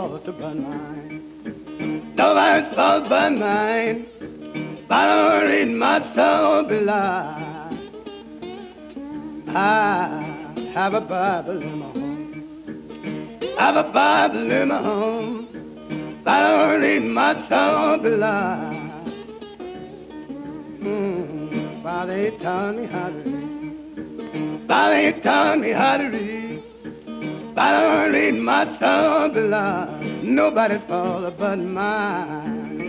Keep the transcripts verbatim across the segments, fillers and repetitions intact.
fault but mine. Nobody's fault but mine. But I don't read my soul belie. I have a Bible in my home. I have a Bible in my home. But I don't read my soul belie. Mm, Father, he taught me how to read. Father, he taught me how to read. But I don't read my soul belie. Nobody's fault but mine.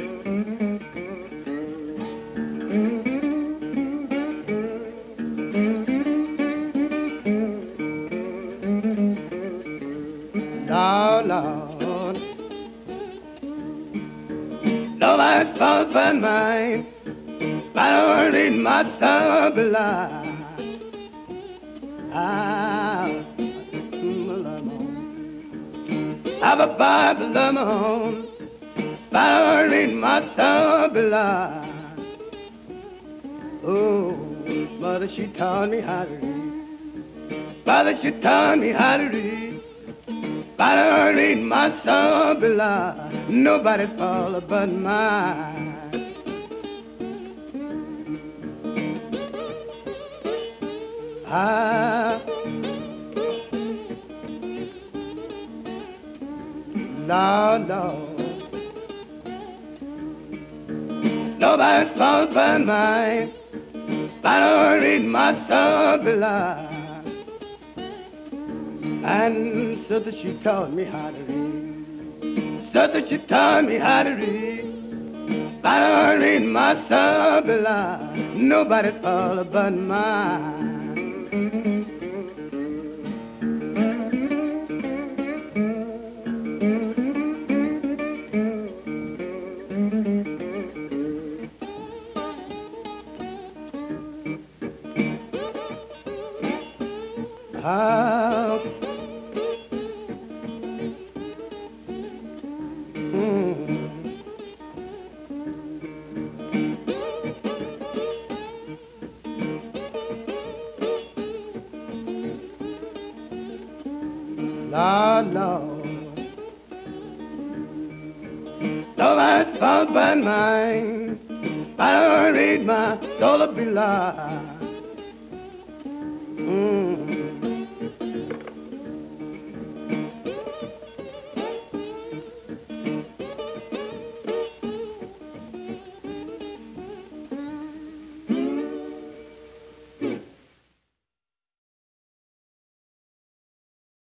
Lord, Lord, nobody's fault but mine. But I don't read my soul belie. I have a Bible of my own, but I don't read my soul belie. Oh, mother, she taught me how to read. Father, she taught me how to read. But I don't read my soul belie. Nobody's fault but mine. I, Lord, Lord, nobody's fault but mine. But I don't read my soul belie. And so that she taught me how to read. So that she taught me how to read. But I don't read my soul belie. Nobody's fault but mine. Ah, mm. Lord, Lord, nobody's fault but mine. I don't read my soul belie. Mm.